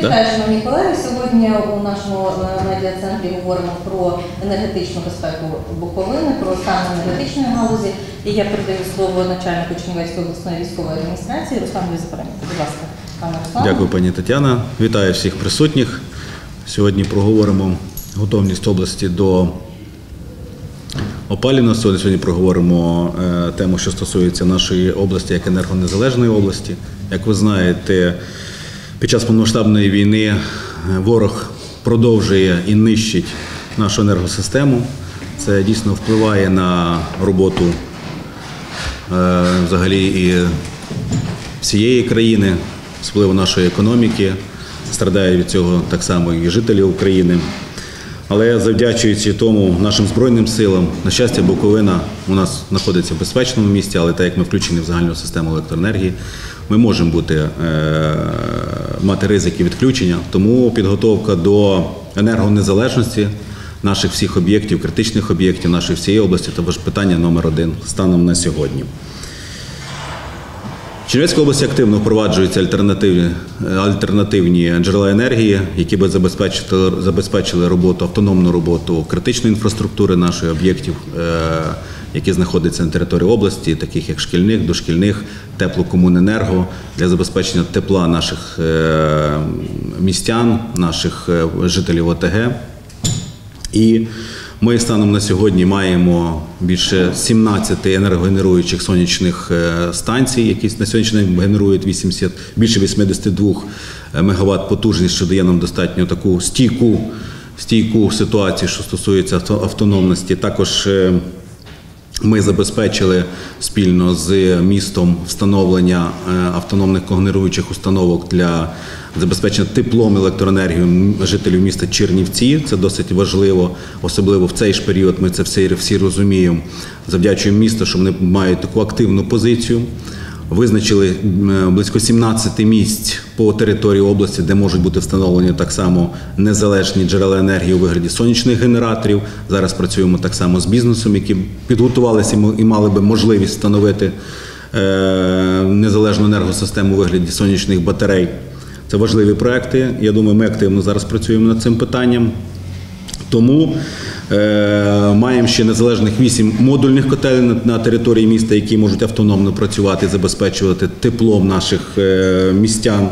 Вітаю, шановні колеги. Сьогодні у нашому медіа-центрі говоримо про енергетичну безпеку Буковини, про стан енергетичної галузі. І я передаю слово начальнику Чернівецької обласної військової адміністрації Руслану Запоренку. Будь ласка, пане Руслан. Дякую, пані Тетяна. Вітаю всіх присутніх. Сьогодні проговоримо готовність області до опалення. Сьогодні проговоримо тему, що стосується нашої області як енергонезалежної області. Як ви знаєте, під час повномасштабної війни ворог продовжує і нищить нашу енергосистему. Це дійсно впливає на роботу взагалі і всієї країни, особливо нашої економіки. Страждають від цього так само і жителі України. Але завдячуючи тому нашим Збройним силам, на щастя, Буковина у нас знаходиться в безпечному місці, але так як ми включені в загальну систему електроенергії, ми можемо мати ризики відключення. Тому підготовка до енергонезалежності наших всіх об'єктів, критичних об'єктів нашої всієї області – це питання номер 1 станом на сьогодні. В Чернівецькій області активно впроваджуються альтернативні джерела енергії, які би забезпечили автономну роботу критичної інфраструктури наших об'єктів, які знаходяться на території області, таких як шкільних, дошкільних, теплокомуненерго, для забезпечення тепла наших містян, наших жителів ОТГ. І ми станом на сьогодні маємо більше 17 енергогенеруючих сонячних станцій, які на сьогоднішній день генерують більше 82 МВт потужність, що дає нам достатньо таку стійку ситуацію, що стосується автономності. Також ми забезпечили спільно з містом встановлення автономних когенеруючих установок для забезпечення теплом електроенергією жителів міста Чернівці. Це досить важливо, особливо в цей ж період, ми це всі розуміємо. Завдячуємо місту, що вони мають таку активну позицію. Визначили близько 17 місць по території області, де можуть бути встановлені так само незалежні джерела енергії у вигляді сонячних генераторів. Зараз працюємо так само з бізнесом, які підготувалися і мали би можливість встановити незалежну енергосистему у вигляді сонячних батарей. Це важливі проекти. Я думаю, ми активно зараз працюємо над цим питанням. Тому маємо ще незалежних 8 модульних котелень на території міста, які можуть автономно працювати і забезпечувати теплом наших містян.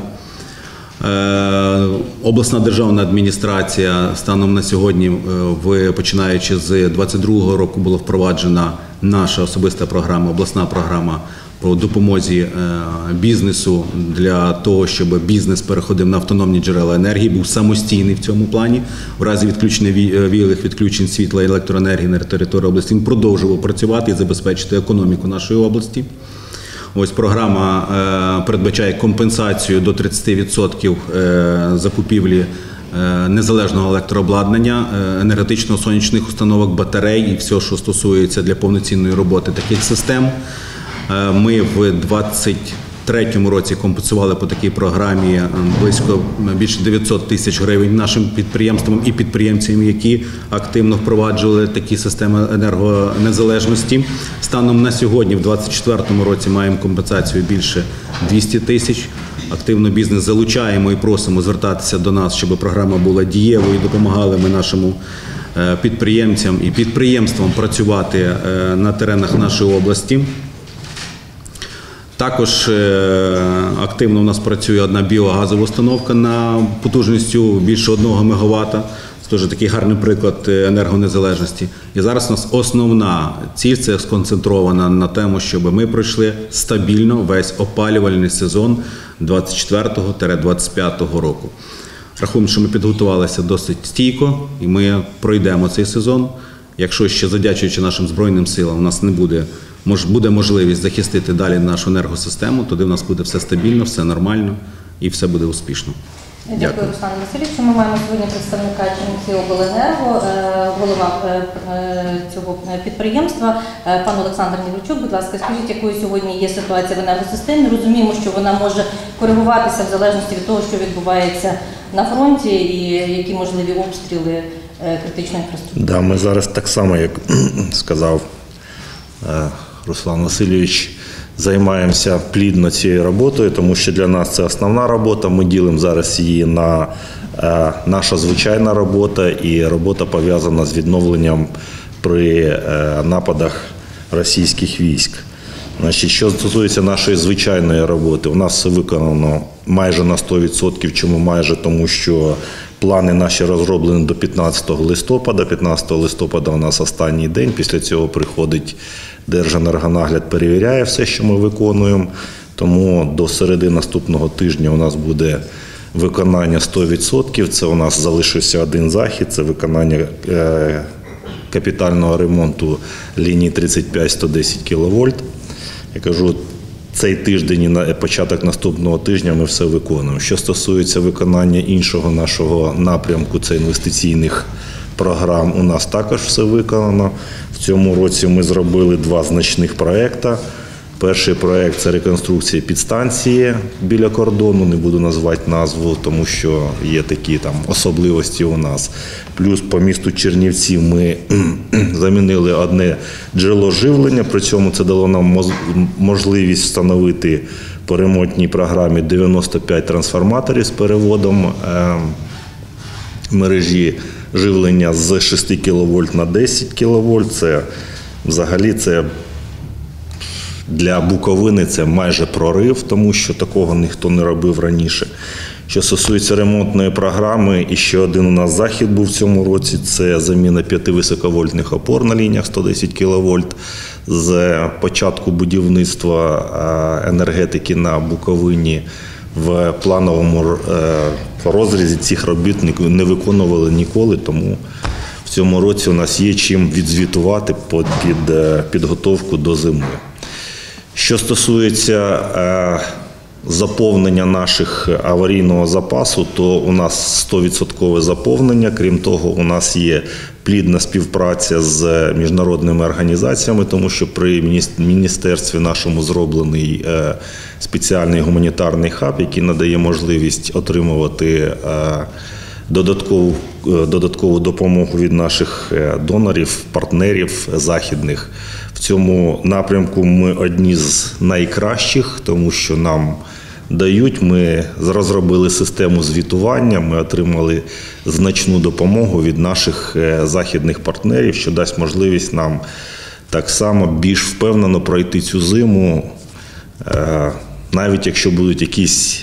Обласна державна адміністрація станом на сьогодні, починаючи з 2022 року, була впроваджена наша особиста програма, обласна програма по допомозі бізнесу для того, щоб бізнес переходив на автономні джерела енергії, був самостійний в цьому плані. В разі віялих відключень світла і електроенергії на території області він продовжував працювати і забезпечити економіку нашої області. Ось програма передбачає компенсацію до 30% закупівлі незалежного електрообладнання, енергетично-сонячних установок, батарей і все, що стосується для повноцінної роботи таких систем. Ми в 2023 році компенсували по такій програмі більше 900 тисяч гривень нашим підприємствам і підприємцям, які активно впроваджували такі системи енергонезалежності. Станом на сьогодні, в 2024 році, маємо компенсацію більше 200 тисяч. Активно бізнес залучаємо і просимо звертатися до нас, щоб програма була дієвою, допомагали ми нашому підприємцям і підприємствам працювати на теренах нашої області. Також активно у нас працює одна біогазова установка на потужністю більше 1 МВт. Це теж такий гарний приклад енергонезалежності. І зараз у нас основна ціль – це сконцентрована на тому, щоб ми пройшли стабільно весь опалювальний сезон 24-25 року. Рахуємо, що ми підготувалися досить стійко і ми пройдемо цей сезон. Якщо ще завдячуючи нашим Збройним силам у нас буде можливість захистити далі нашу енергосистему, тоді в нас буде все стабільно, все нормально і все буде успішно. Дякую, Руслан Васильович. Ми маємо сьогодні представника Чернівціобленерго, голова цього підприємства, пан Олександр Нівручук. Будь ласка, скажіть, якою сьогодні є ситуація в енергосистемі? Розуміємо, що вона може коригуватися в залежності від того, що відбувається на фронті і які можливі обстріли критичної інфраструктури. Да, ми зараз так само, як сказав Руслан Васильович, займаємося плідно цією роботою, тому що для нас це основна робота. Ми ділимо зараз її на наша звичайна робота і робота пов'язана з відновленням при нападах російських військ. Значить, що стосується нашої звичайної роботи, у нас все виконано майже на 100%. Чому майже? Тому що плани наші розроблені до 15 листопада. 15 листопада у нас останній день. Після цього приходить Держенергонагляд, перевіряє все, що ми виконуємо. Тому до середи наступного тижня у нас буде виконання 100%. Це у нас залишився один захід, це виконання капітального ремонту лінії 35-110 кВт. Я кажу, цей тиждень і на початок наступного тижня ми все виконуємо. Що стосується виконання іншого нашого напрямку, це інвестиційних програм, у нас також все виконано. В цьому році ми зробили 2 значних проекти. Перший проект – це реконструкція підстанції біля кордону, не буду назвати назву, тому що є такі там особливості у нас. Плюс по місту Чернівці ми замінили одне джерело живлення, при цьому це дало нам можливість встановити по ремонтній програмі 95 трансформаторів з переводом мережі живлення з 6 кВт на 10 кВт. Це взагалі для Буковини це майже прорив, тому що такого ніхто не робив раніше. Що стосується ремонтної програми, і ще один у нас захід був в цьому році, це заміна 5 високовольтних опор на лініях 110 кВт. З початку будівництва енергетики на Буковині в плановому розрізі цих робіт не виконували ніколи, тому в цьому році у нас є чим відзвітувати під підготовку до зими. Що стосується заповнення наших аварійного запасу, то у нас 100% заповнення. Крім того, у нас є плідна співпраця з міжнародними організаціями, тому що при міністерстві нашому зроблений спеціальний гуманітарний хаб, який надає можливість отримувати додаткову допомогу від наших донорів, партнерів західних. В цьому напрямку ми одні з найкращих, тому що нам дають. Ми розробили систему звітування, ми отримали значну допомогу від наших західних партнерів, що дасть можливість нам так само більш впевнено пройти цю зиму, навіть якщо будуть якісь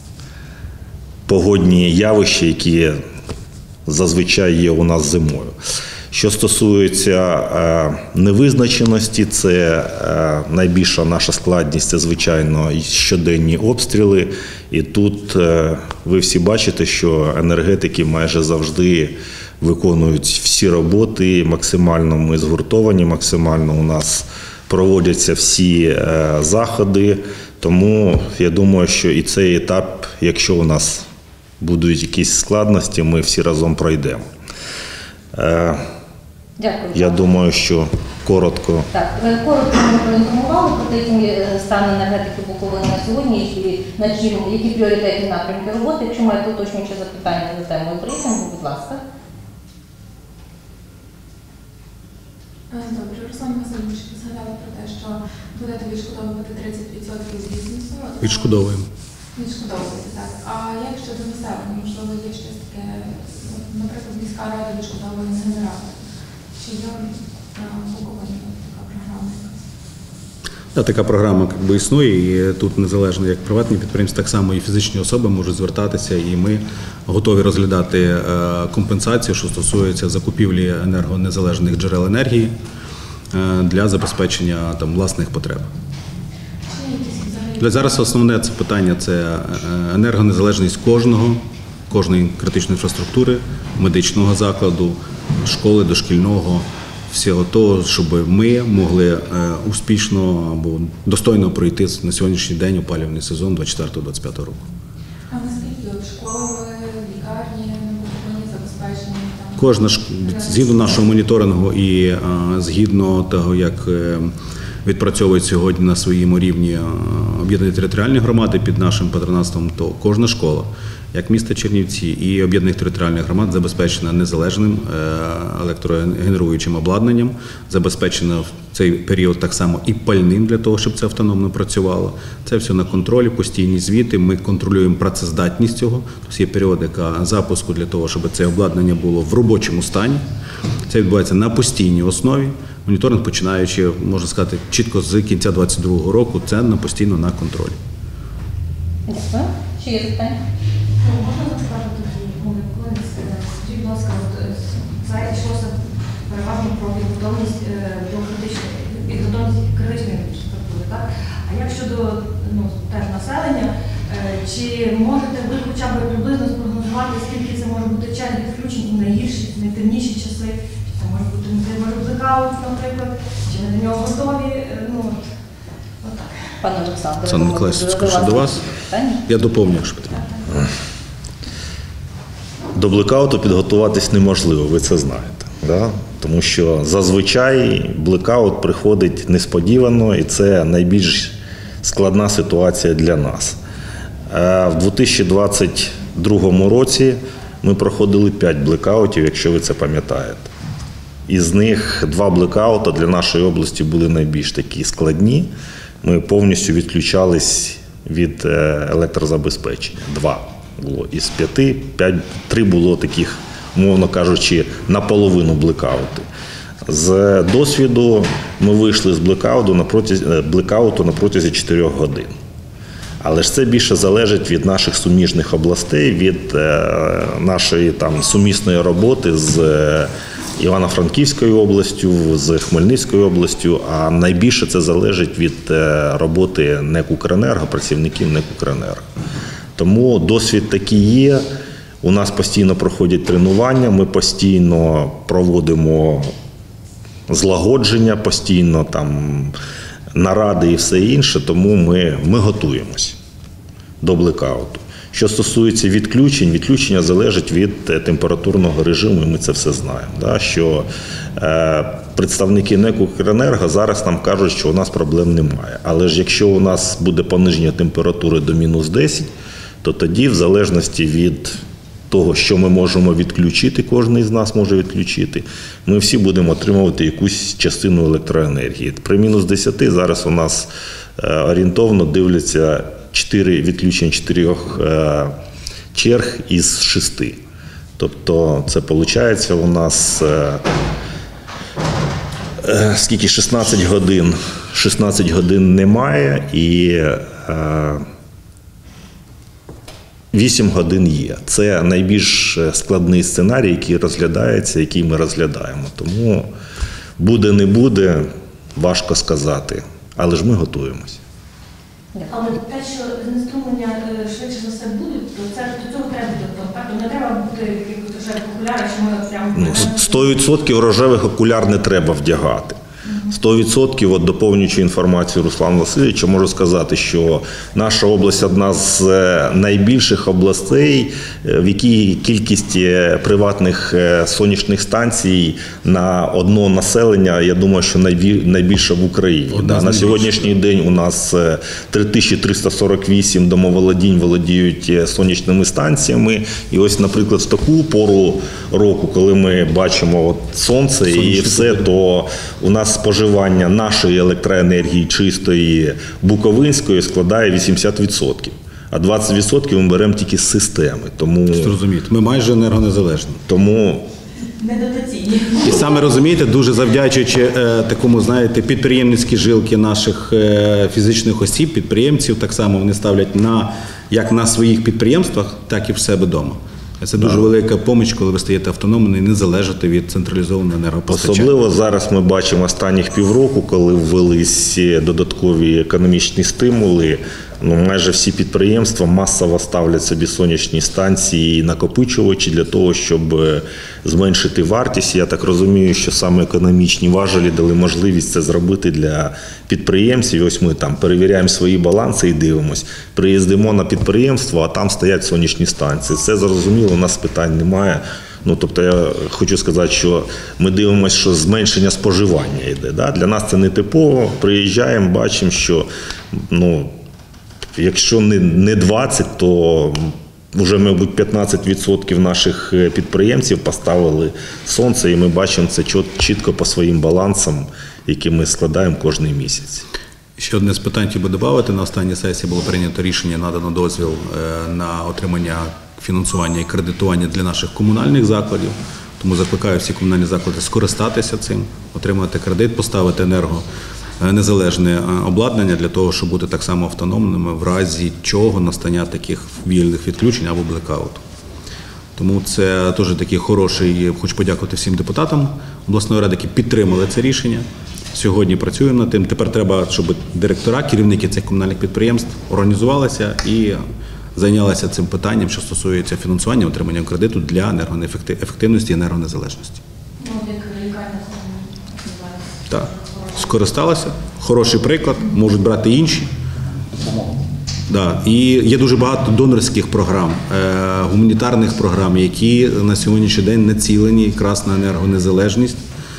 погодні явища, які зазвичай є у нас зимою. Що стосується невизначеності, це найбільша наша складність, це, звичайно, щоденні обстріли. І тут ви всі бачите, що енергетики майже завжди виконують всі роботи, максимально ми згуртовані, максимально у нас проводяться всі заходи. Тому я думаю, що і цей етап, якщо у нас будуть якісь складності, ми всі разом пройдемо. Дякую. Я думаю, що коротко. Так, коротко ми проінформували про те, який стан енергетики Буковини на сьогодні, які пріоритетні напрямки роботи. Якщо маєте уточнюючі запитання за темою брифінгу, будь ласка. Добре, Руслан Васильович згадала про те, що будете відшкодовувати 30% з бізнесу. Відшкодовуємо. Відшкодовуєте, так. А як щодо населення? Можливо, є щось таке, наприклад, міська рада відшкодовує на генератор. Чи є в Буковині така програма? Да, така програма існує, і тут незалежно як приватні підприємства, так само і фізичні особи можуть звертатися, і ми готові розглядати компенсацію, що стосується закупівлі енергонезалежних джерел енергії для забезпечення власних потреб. Зараз основне це питання – це енергонезалежність кожної критичної інфраструктури, медичного закладу, школи, дошкільного, всього того, щоб ми могли успішно або достойно пройти на сьогоднішній день опалювальний сезон 24-25 року. А наскільки школи, лікарні повинні забезпечені? Кожна згідно нашого моніторингу і згідно того, як відпрацьовують сьогодні на своєму рівні об'єднані територіальні громади під нашим патронатством, то кожна школа, як міста Чернівці і об'єднаних територіальних громад, забезпечена незалежним електрогенеруючим обладнанням, забезпечена цей період так само і пальним для того, щоб це автономно працювало. Це все на контролі, постійні звіти. Ми контролюємо працездатність цього. Тобто є періодика запуску для того, щоб це обладнання було в робочому стані. Це відбувається на постійній основі. Моніторинг, починаючи, можна сказати, чітко з кінця 2022 року, це постійно на контролі. Дякую. Чи є запитання? Можна запитати тоді, скажіть, будь ласка, це йшлося переважно про підготовленість до критичної інфраструктури, так? А як щодо теж населення, чи можете ви хоча б приблизно спрогнозувати, скільки це може бути черг відключень і найгірші, найтемніші часи? Чи це може бути блекаут, наприклад, чи ми до нього готові? Отак. Пане Олександре, Олександр Миколаївич, скажу до вас. питання? Я доповню, якщо потрібно. До блекауту підготуватись неможливо, ви це знаєте. Да? Тому що зазвичай блекаут приходить несподівано, і це найбільш складна ситуація для нас. В 2022 році ми проходили 5 блекаутів, якщо ви це пам'ятаєте. Із них 2 блекаута для нашої області були найбільш такі складні. Ми повністю відключались від електрозабезпечення. 2 було із 5, 3 було таких, умовно кажучи, наполовину блекаути. З досвіду ми вийшли з блекауту на протязі 4 годин. Але ж це більше залежить від наших суміжних областей, від нашої сумісної роботи з Івано-Франківською областю, з Хмельницькою областю, а найбільше це залежить від роботи НЕК «Укренерго», працівників НЕК «Укренерго». Тому досвід такий є, у нас постійно проходять тренування, ми постійно проводимо злагодження, постійно наради і все інше, тому ми готуємось до блекауту. Що стосується відключення залежить від температурного режиму, і ми це все знаємо. Що представники НЕК «Укренерго» зараз нам кажуть, що у нас проблем немає. Але ж якщо у нас буде пониження температури до -10, то тоді, в залежності від того, що ми можемо відключити, кожен із нас може відключити, ми всі будемо отримувати якусь частину електроенергії. При -10 зараз у нас орієнтовно дивляться 4 відключення 4 черг із 6. Тобто це виходить у нас 16 годин немає і 8 годин є. Це найбільш складний сценарій, який розглядається, який ми розглядаємо. Тому буде-не буде, важко сказати, але ж ми готуємось. Але те, що знеструмлення швидше за все будуть, то це до цього треба бути. Так? То не треба бути якихось рожевих окулярів, що ми прямо... 100% рожевих окуляр не треба вдягати. 100%, от доповнюючи інформацію Руслана Васильовича, можу сказати, що наша область одна з найбільших областей, в якій кількість приватних сонячних станцій на одного населення, я думаю, що найбільша в Україні. На сьогоднішній день у нас 3348 домоволодінь володіють сонячними станціями. І ось, наприклад, в таку пору року, коли ми бачимо сонце і все, то у нас споживання нашої електроенергії чистої буковинської складає 80%. А 20% ми беремо тільки з системи. Тому Зрозумієте, ми майже енергонезалежні. Тому недотаційні. І саме розумієте, дуже завдячуючи такому, знаєте, підприємницькій жилки наших фізичних осіб, підприємців, так само вони ставлять як на своїх підприємствах, так і в себе вдома. Це дуже велика поміч, коли ви стаєте автономним і не залежите від централізованого енергопостачання. особливо зараз ми бачимо останніх півроку, коли ввелись додаткові економічні стимули, майже всі підприємства масово ставлять собі сонячні станції і накопичувачі для того, щоб зменшити вартість. Я так розумію, що саме економічні важелі дали можливість це зробити для підприємців. І ось ми перевіряємо свої баланси і дивимося. Приїздимо на підприємство, а там стоять сонячні станції. Це зрозуміло, у нас питань немає. Тобто я хочу сказати, що ми дивимося, що зменшення споживання йде. Для нас це не типово. Приїжджаємо, бачимо, що якщо не 20, то вже, мабуть, 15% наших підприємців поставили сонце, і ми бачимо це чітко по своїм балансам, які ми складаємо кожен місяць. Ще одне з питань хотів би додати. На останній сесії було прийнято рішення, надано дозвіл на отримання фінансування і кредитування для наших комунальних закладів. Тому закликаю всі комунальні заклади скористатися цим, отримати кредит, поставити енергонезалежне обладнання для того, щоб бути так само автономними в разі чого настання таких вільних відключень або блекауту. Тому це теж такий хороший, хочу подякувати всім депутатам обласної ради, які підтримали це рішення. Сьогодні працюємо над тим. Тепер треба, щоб директора, керівники цих комунальних підприємств організувалися і зайнялися цим питанням, що стосується фінансування, отримання кредиту для енергоефективності і енергонезалежності. Ну, як лікарня називається. Так, скористалися. Хороший приклад, можуть брати інші. Да. І є дуже багато донорських програм, гуманітарних програм, які на сьогоднішній день націлені якраз на енергонезалежність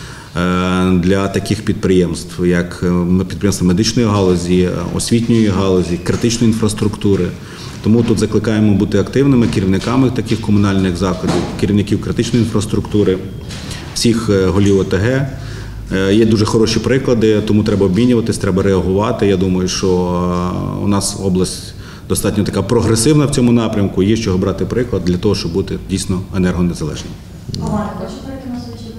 для таких підприємств, як підприємства медичної галузі, освітньої галузі, критичної інфраструктури. Тому тут закликаємо бути активними керівниками таких комунальних закладів, керівників критичної інфраструктури, всіх голів ОТГ. Є дуже хороші приклади, тому треба обмінюватись, треба реагувати. Я думаю, що у нас область достатньо така прогресивна в цьому напрямку, є з чого брати приклад для того, щоб бути дійсно енергонезалежним. Омар, хоче перейти на слідчі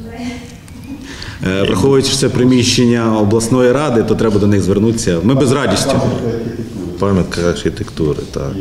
батареї? Враховуючи, що це приміщення обласної ради, то треба до них звернутися. Ми без радістю. Пам'ятка архітектури, так.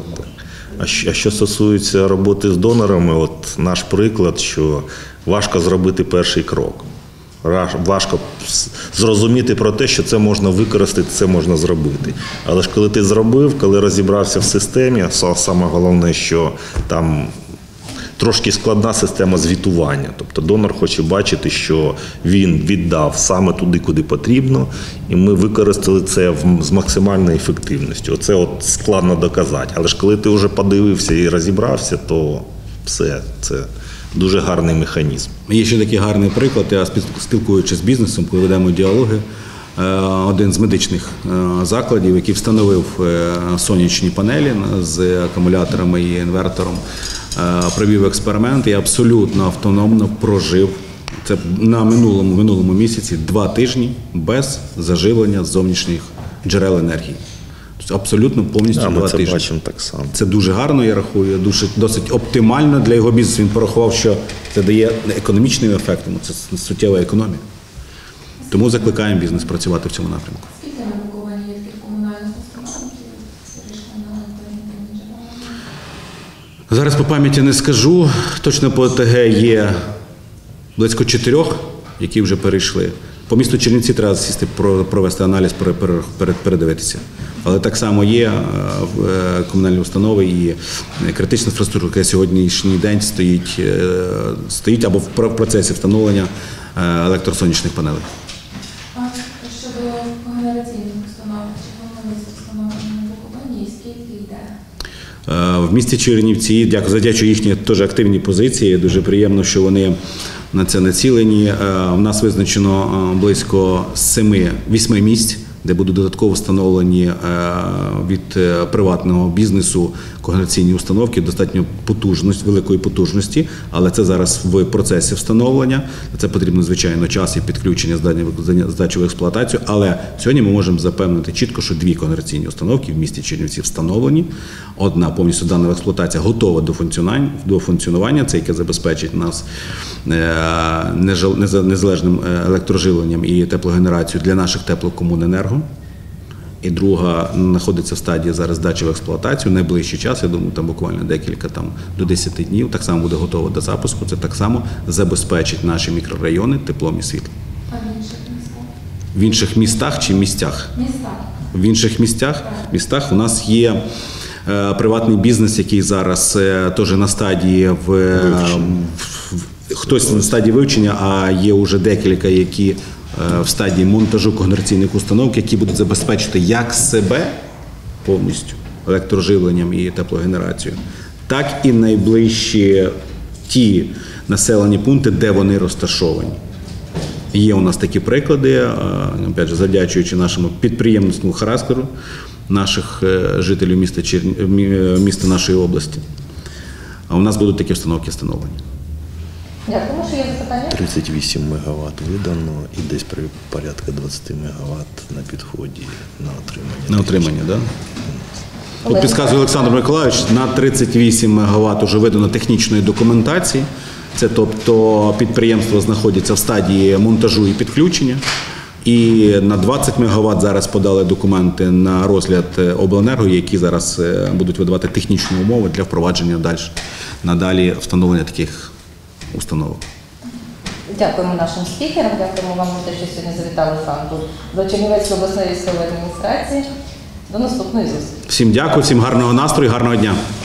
А що стосується роботи з донорами, от наш приклад, що важко зробити перший крок. Важко зрозуміти про те, що це можна використати, це можна зробити. Але ж коли ти зробив, коли розібрався в системі, саме головне, що там трошки складна система звітування. Тобто донор хоче бачити, що він віддав саме туди, куди потрібно, і ми використали це з максимальною ефективністю. Оце от складно доказати. Але ж коли ти вже подивився і розібрався, то все, це дуже гарний механізм. Є ще такий гарний приклад, я спілкуючись з бізнесом, коли ведемо діалоги, один з медичних закладів, який встановив сонячні панелі з акумуляторами і інвертором, провів експеримент і абсолютно автономно прожив, це на минулому місяці, 2 тижні без заживлення зовнішніх джерел енергії. Тобто абсолютно повністю 2 тижні. Ми це бачимо так само. Це дуже гарно, я рахую, досить оптимально для його бізнесу. Він порахував, що це дає економічний ефект, це суттєва економія. Тому закликаємо бізнес працювати в цьому напрямку. Скільки на Буковині є таких комунальних установ, які вирішили на альтернативні джерела? Зараз по пам'яті не скажу. Точно по ОТГ є близько 4, які вже перейшли. По місту Чернівці треба сісти, провести аналіз, передивитися. Але так само є комунальні установи і критична інфраструктура, яка сьогоднішній день стоїть або в процесі встановлення електросонячних панелей. А щодо генераційних установ, чи планується встановлення на Буковині і скільки йде? В місті Чернівці, завдячую їхні теж активні позиції, дуже приємно, що вони на це націлені. У нас визначено близько 8 місць, де будуть додатково встановлені від приватного бізнесу когенераційні установки достатньо великої потужності, але це зараз в процесі встановлення. Це потрібно, звичайно, час і підключення здачі в експлуатацію, але сьогодні ми можемо запевнити чітко, що 2 когенераційні установки в місті Чернівці встановлені. Одна повністю здана в експлуатацію, готова до функціонування, це яке забезпечить нас незалежним електроживленням і теплогенерацією для наших теплокомуненерго. І друга знаходиться в стадії зараз здачі в експлуатацію. Найближчий час, я думаю, там буквально декілька до 10 днів, так само буде готова до запуску. Це так само забезпечить наші мікрорайони теплом і світлом. А в інших містах? В інших містах чи місцях? Містах. В інших містах у нас є приватний бізнес, який зараз теж на стадії хтось на стадії вивчення, а є вже декілька, які в стадії монтажу когенераційних установок, які будуть забезпечити як себе повністю електроживленням і теплогенерацією, так і найближчі ті населені пункти, де вони розташовані. Є у нас такі приклади, опять же, завдячуючи нашому підприємницькому характеру наших жителів міста нашої області. А у нас будуть такі установки встановлені. Дякуємо, що є запитання. 38 МВт видано і десь порядка 20 МВт на підході на отримання. На отримання, так? Да? Тут Олег. підказує Олександр Миколайович, на 38 МВт вже видано технічної документації. Це тобто підприємство знаходиться в стадії монтажу і підключення. І на 20 МВт зараз подали документи на розгляд обленерго, які зараз будуть видавати технічні умови для впровадження надалі встановлення таких установок. Дякуємо нашим спікерам, дякуємо вам за те, що сьогодні завітали к нам тут до Чернівецької обласної військової адміністрації. До наступної зустрічі. Всім дякую, всім гарного настрою, гарного дня.